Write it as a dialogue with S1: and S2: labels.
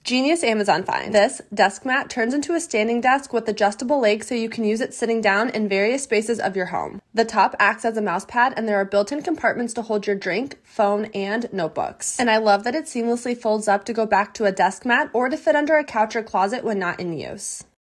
S1: Genius Amazon find. This desk mat turns into a standing desk with adjustable legs so you can use it sitting down in various spaces of your home. The top acts as a mouse pad, and there are built-in compartments to hold your drink, phone, and notebooks. And I love that it seamlessly folds up to go back to a desk mat or to fit under a couch or closet when not in use.